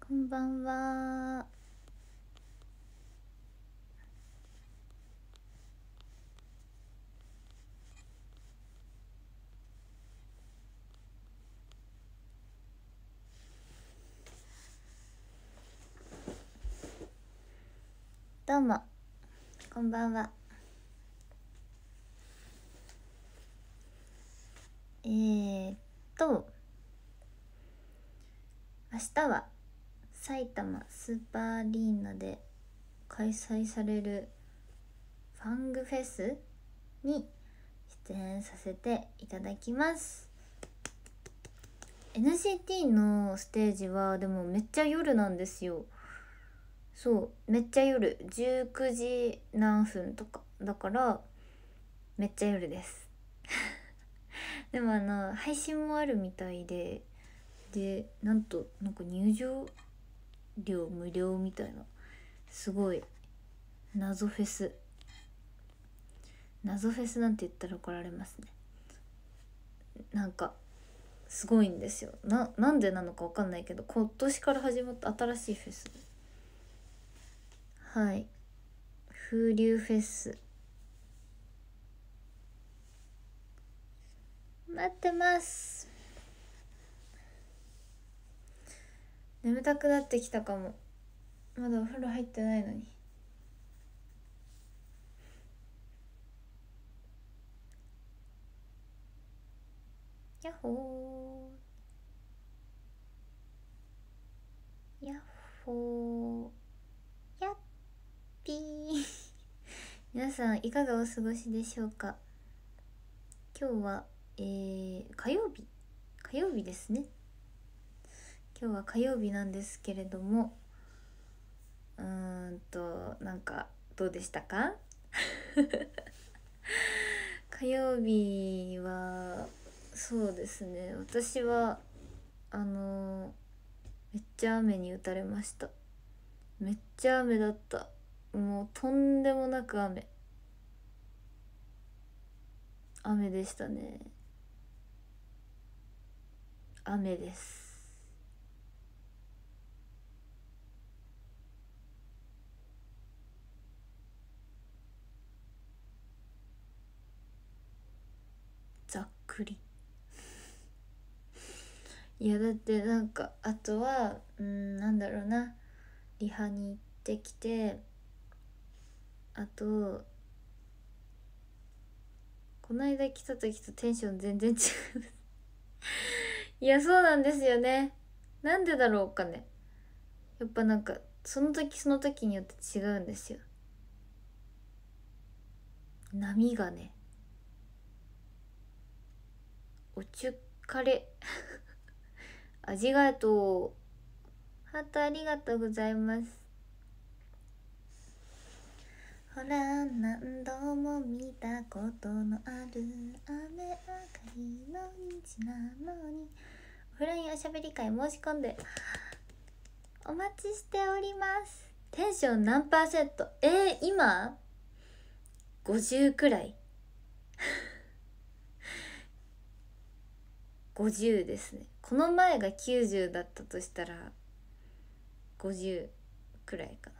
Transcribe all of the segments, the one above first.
こんばんは。どうもこんばんは。ーっと明日は埼玉スーパーアリーナで開催されるファングフェスに出演させていただきます。 NCT のステージはでもめっちゃ夜なんですよ。そうめっちゃ夜、19時何分とかだからめっちゃ夜です。でも配信もあるみたいで、なんとなんか入場料無料みたいな、すごい謎フェスなんて言ったら怒られますね。なんかすごいんですよ。なんでなのかわかんないけど、今年から始まった新しいフェス、はい、風流フェス待ってます。眠たくなってきたかも。まだお風呂入ってないのに。やっほーやっほーやっぴー皆さんいかがお過ごしでしょうか。今日は、火曜日ですね。今日は火曜日なんですけれども、なんかどうでしたか？火曜日はそうですね、私はめっちゃ雨に打たれました。めっちゃ雨だった。もうとんでもなく雨でしたね。雨です。ざっくり。いやだってなんかあとはなんだろうな、リハに行ってきて、あとこの間来た時とテンション全然違ういやそうなんですよね。なんでだろうかね。やっぱなんかその時その時によって違うんですよ、波がね。おちゅっかれありがとう。ハートありがとうございます。ほら何度も見たことのある雨上がりの道なのに、オフラインおしゃべり会申し込んでお待ちしております。テンション何パーセント？今50くらい50ですね。この前が90だったとしたら50くらいかな。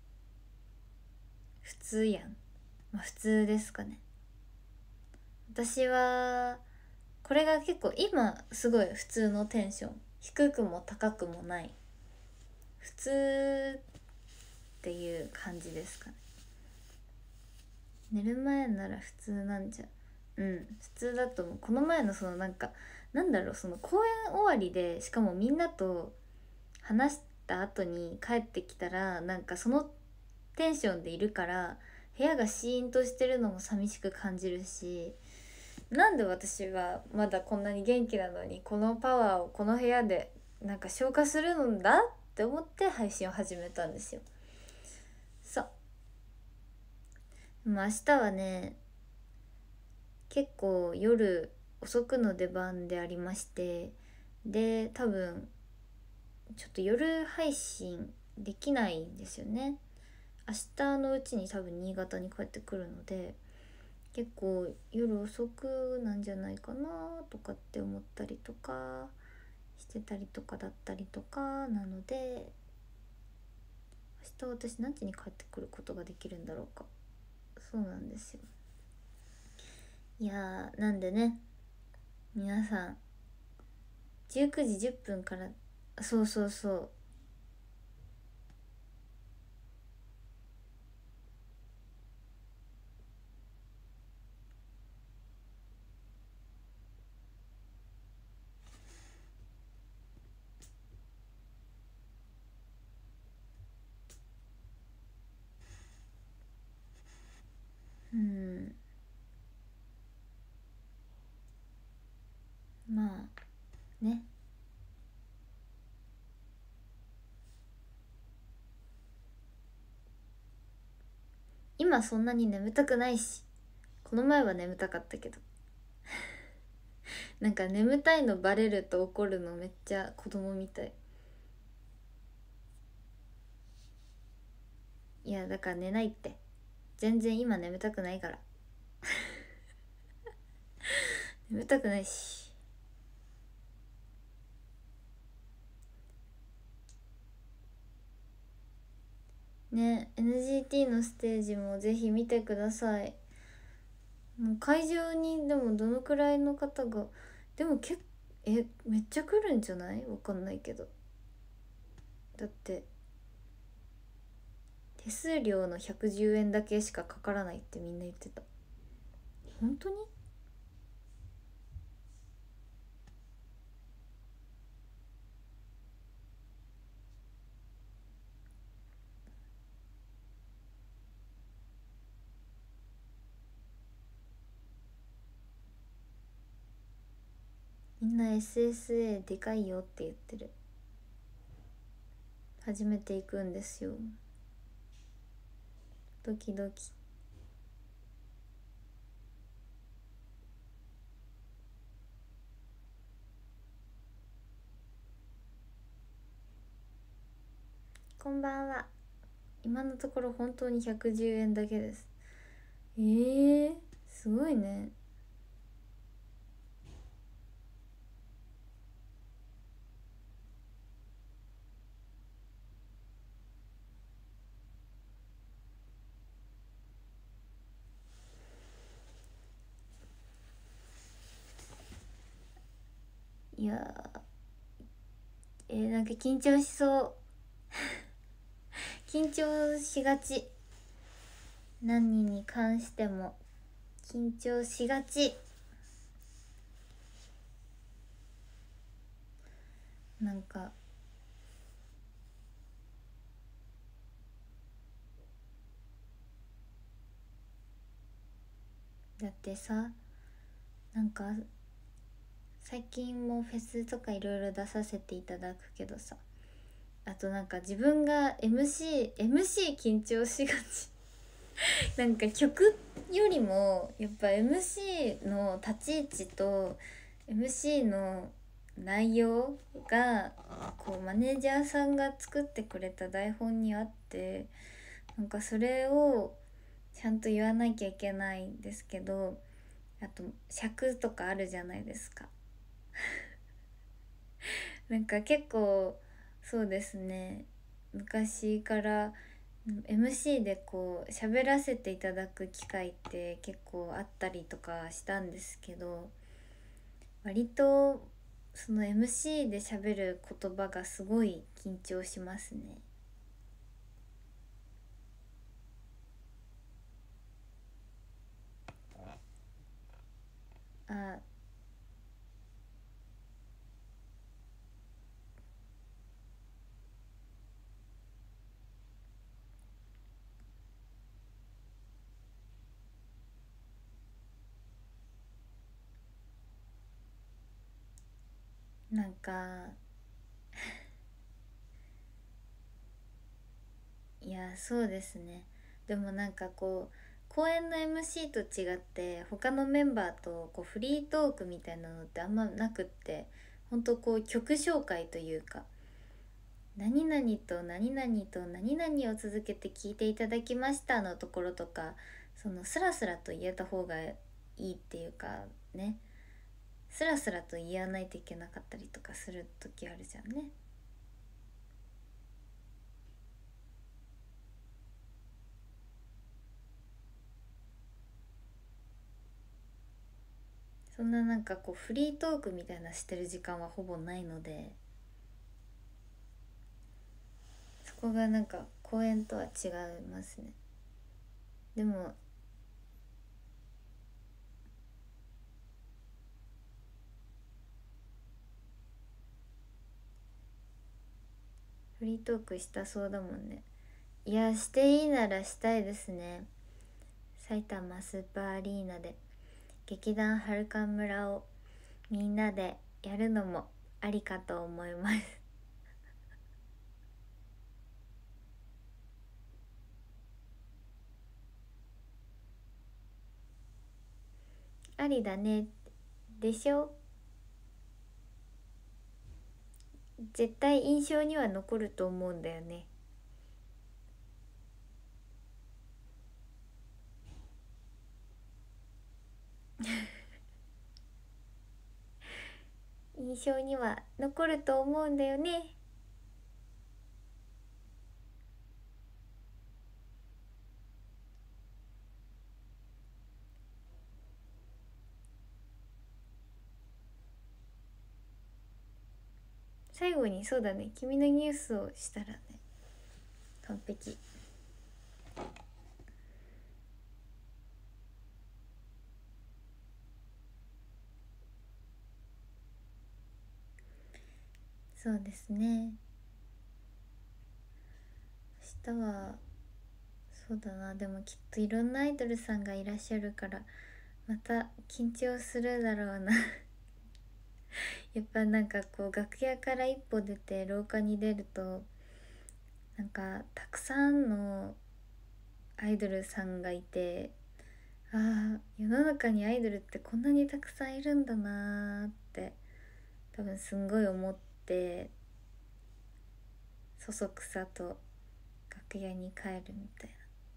普通やん。まあ普通ですかね。私はこれが結構今すごい普通のテンション、低くも高くもない普通っていう感じですかね。寝る前なら普通なんじゃ、普通だと思う。この前のそのなんかなんだろう、その公演終わりでしかもみんなと話した後に帰ってきたらなんかそのテンションでいるから部屋がシーンとしてるのも寂しく感じるし、なんで私はまだこんなに元気なのにこのパワーをこの部屋でなんか消化するんだって思って配信を始めたんですよ。そう。でも明日はね、結構夜遅くの出番でありまして、で多分ちょっと夜配信できないんですよね。明日のうちに多分新潟に帰ってくるので、結構夜遅くなんじゃないかなとかって思ったりとかしてたりとかだったりとかなので、明日私何時に帰ってくることができるんだろうか。そうなんですよ。いやー、なんでね、皆さん19時10分から、そうそうそう、うん、まあね、今そんなに眠たくないし、この前は眠たかったけど、なんか眠たいのバレると怒るのめっちゃ子供みたい。いやだから寝ないって、全然今眠たくないから。眠たくないしね。 NGT のステージもぜひ見てください。もう会場にでもどのくらいの方が、でもめっちゃ来るんじゃない？わかんないけど、だって手数料の110円だけしかかからないってみんな言ってた。本当に？みんな SSA でかいよって言ってる。初めて行くんですよ。ドキドキ。こんばんは。今のところ本当に110円だけです。すごいね。いやなんか緊張しそう。緊張しがち。何に関しても緊張しがち。なんかだってさ、なんか最近もフェスとかいろいろ出させていただくけどさ、あとなんか自分が MC 緊張しがち。なんか曲よりもやっぱ MC の立ち位置と MC の内容がこうマネージャーさんが作ってくれた台本にあって、なんかそれをちゃんと言わなきゃいけないんですけど、あと尺とかあるじゃないですか。なんか結構そうですね、昔から MC でこう喋らせていただく機会って結構あったりとかしたんですけど、割とその MC で喋る言葉がすごい緊張しますね。あ、なんかいやそうですね。でもなんかこう公演の MC と違って他のメンバーとこうフリートークみたいなのってあんまなくって、本当こう曲紹介というか、何々と何々と何々を続けて聞いていただきましたのところとか、そのスラスラと言えた方がいいっていうかね、 スラスラと言わないといけなかったりとかする時あるじゃんね。そんななんかこうフリートークみたいなしてる時間はほぼないので、そこがなんか公園とは違いますね。でもフリートークしたそうだもんね。いや、していいならしたいですね。埼玉スーパーアリーナで劇団はるか村をみんなでやるのもありかと思いますありだね。でしょ。絶対印象には残ると思うんだよね。印象には残ると思うんだよね。最後にそうだね、君のニュースをしたらね、完璧。そうですね。明日はそうだな、でもきっといろんなアイドルさんがいらっしゃるからまた緊張するだろうなやっぱなんかこう楽屋から一歩出て廊下に出ると、なんかたくさんのアイドルさんがいて、ああ世の中にアイドルってこんなにたくさんいるんだなーって多分すんごい思って、そそくさと楽屋に帰るみたい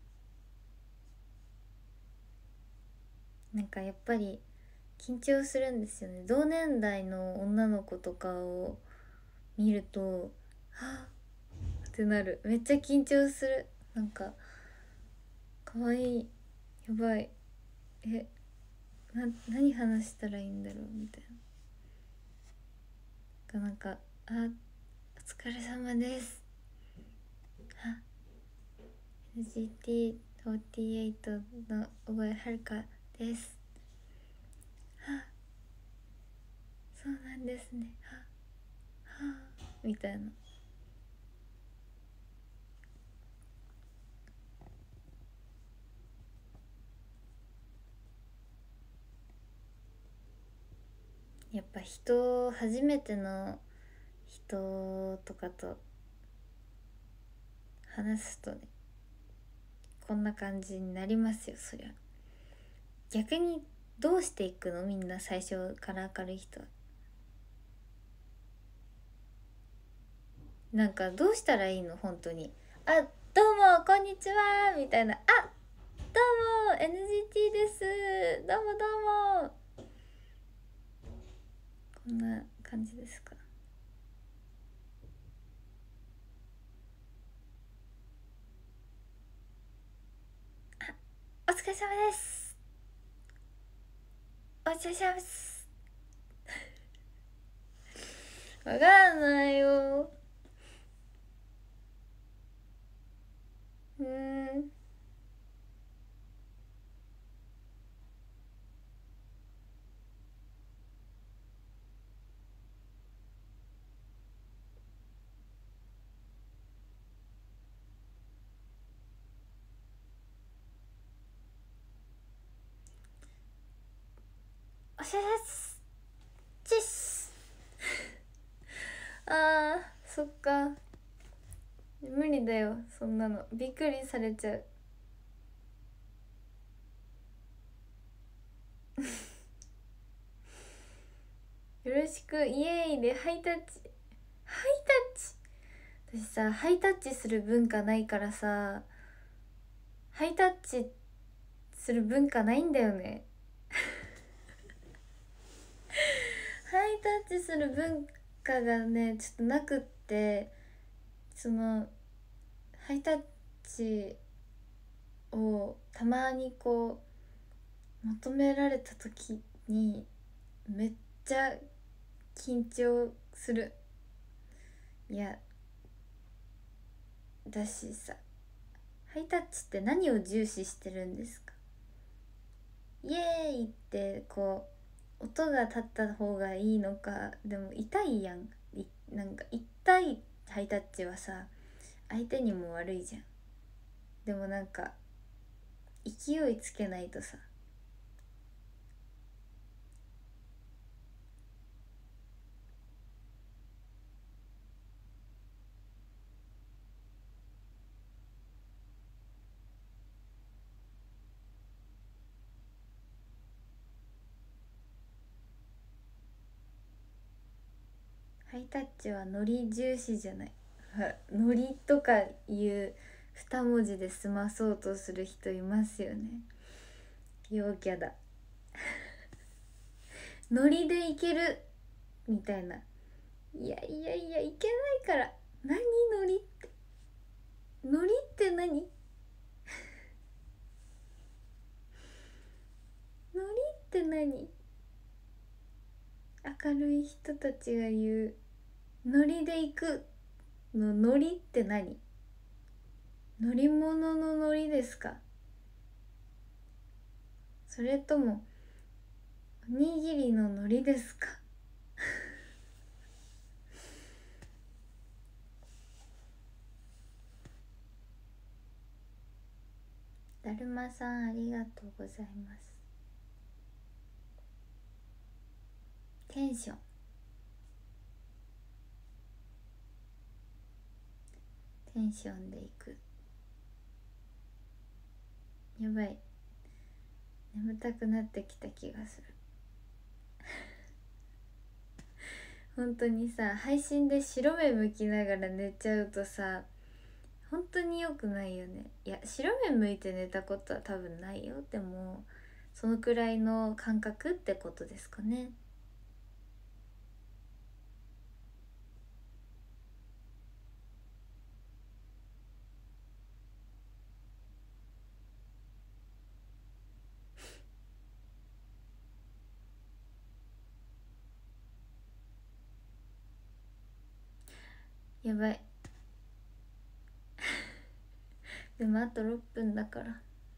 な。なんかやっぱり緊張するんですよね。同年代の女の子とかを見るとはぁってなる。めっちゃ緊張する。なんかかわいい、やばい、え、何話したらいいんだろうみたいな。なんか「あ、お疲れ様です。あ、NGT48 の小越遥です。あ、そうなんですね。はあ」みたいな。やっぱ初めての人とかと話すとね、こんな感じになりますよ、そりゃ。逆にどうしていくの、みんな最初から明るい人は。なんかどうしたらいいの本当に。あ、どうもこんにちはみたいな。あ、どうも NGT です、どうもどうも、こんな感じですか。お疲れ様です、お疲れ様です。わかんないよ。ん。おしゃれです、チッスあー、そっか、無理だよそんなの、びっくりされちゃう。よろしくイエーイでハイタッチ、ハイタッチ、私さハイタッチする文化ないからさ、ハイタッチする文化ないんだよねタッチする文化がねちょっとなくって、そのハイタッチをたまにこう求められた時にめっちゃ緊張する。いやだしさ、ハイタッチって何を重視してるんですか？イエーイってこう音が立った方がいいのか。でも痛いやん。なんか痛いハイタッチはさ相手にも悪いじゃん。でもなんか勢いつけないとさ。ハイタッチはノリ重視じゃない。ノリとかいう二文字で済まそうとする人いますよね。陽キャだ。ノリでいけるみたいな。いやいやいや、いけないから。何ノリって。ノリって何？ノリって何？明るい人たちが言うノリで行くのノリって何？乗り物のノリですか？それともおにぎりのノリですか？だるまさんありがとうございます。テンションテンションでいく。やばい、眠たくなってきた気がする。本当にさ、配信で白目向きながら寝ちゃうとさ本当に良くないよね。いや白目向いて寝たことは多分ないよ。でもそのくらいの感覚ってことですかね。やばい。でもあと6分だから。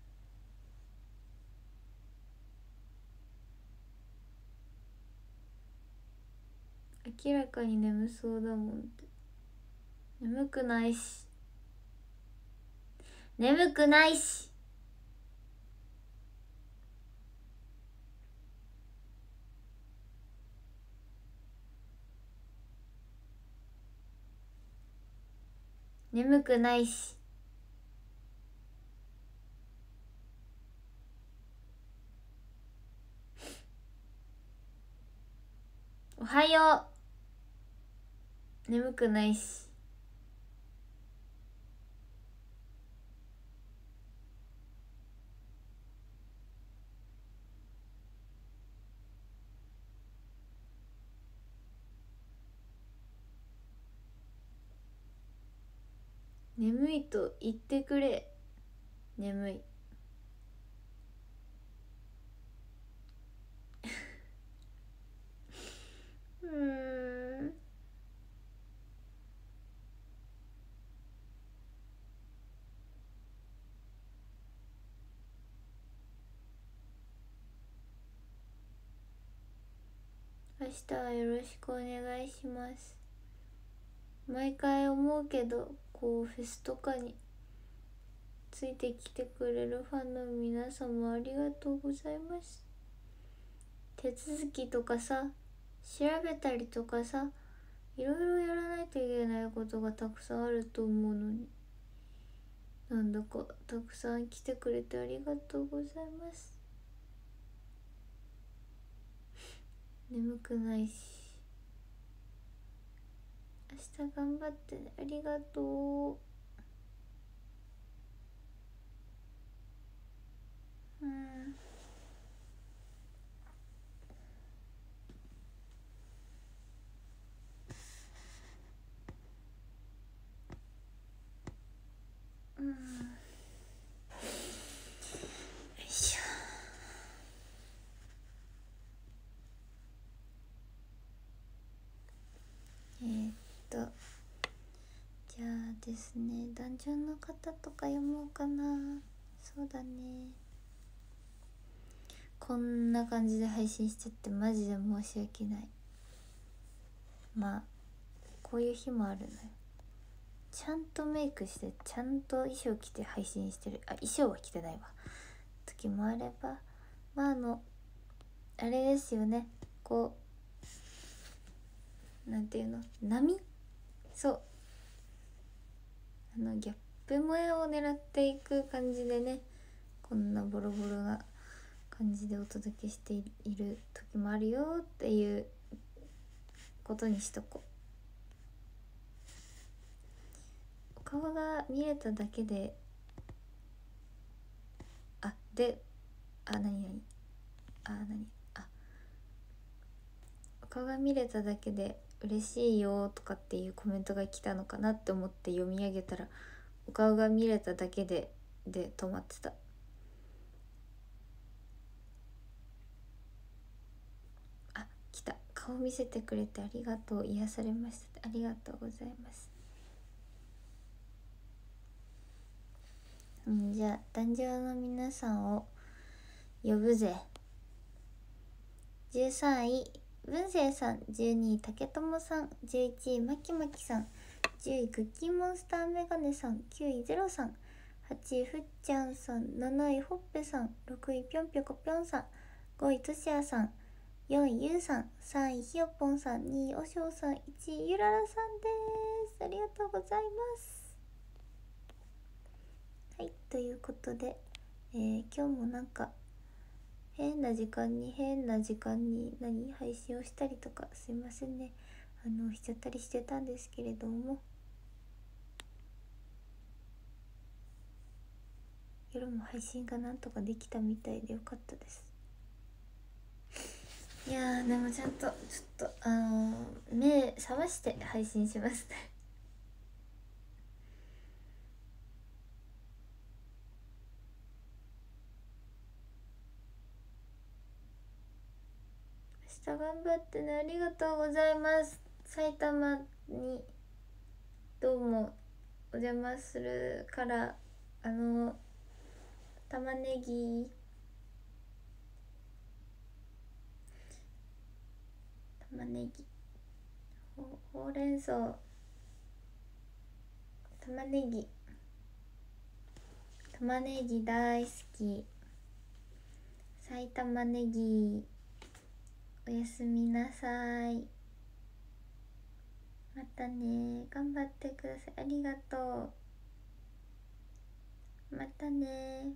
明らかに眠そうだもんって。眠くないし眠くないし。眠くないし。おはよう。眠くないし。眠いと言ってくれ。眠い。うーん。明日はよろしくお願いします。毎回思うけどこうフェスとかについてきてくれるファンの皆様ありがとうございます。手続きとかさ調べたりとかさいろいろやらないといけないことがたくさんあると思うのに、なんだかたくさん来てくれてありがとうございます。眠くないし明日頑張ってね。ありがとう。うん。 とじゃあですね、壇上の方とか読もうかな。そうだね、こんな感じで配信しちゃってマジで申し訳ない。まあこういう日もあるのよ。ちゃんとメイクしてちゃんと衣装着て配信してる、衣装は着てないわ時もあれば、まああれですよね、こうなんていうの、波、そうギャップ萌えを狙っていく感じでね、こんなボロボロな感じでお届けしている時もあるよっていうことにしとこう。お顔が見れただけでお顔が見れただけで嬉しいよとかっていうコメントが来たのかなって思って読み上げたら、お顔が見れただけで止まってた。来た。顔見せてくれてありがとう、癒されました。ありがとうございます。じゃあ壇上の皆さんを呼ぶぜ。13位文星さん、12位竹友さん、11位まきまきさん、10位クッキーモンスターメガネさん、9位ゼロさん、8位ふっちゃんさん、7位ほっぺさん、6位ぴょんぴょこぴょんさん、5位としやさん、4位ゆうさん、3位ひよぽんさん、2位おしょうさん、1位ゆららさんです。ありがとうございます。はい、ということで、今日もなんか変な時間に配信をしたりとかすいませんね、しちゃったりしてたんですけれども、夜も配信がなんとかできたみたいでよかったです。いやでもちゃんとちょっと目覚まして配信しますね明日頑張ってね。ありがとうございます。埼玉にどうもお邪魔するから玉ねぎほうれん草、玉ねぎ大好き。埼玉ねぎおやすみなさい。またね、頑張ってください。ありがとう。またね。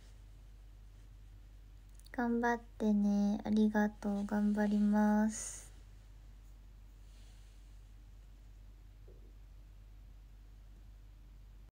頑張ってね。ありがとう。頑張ります。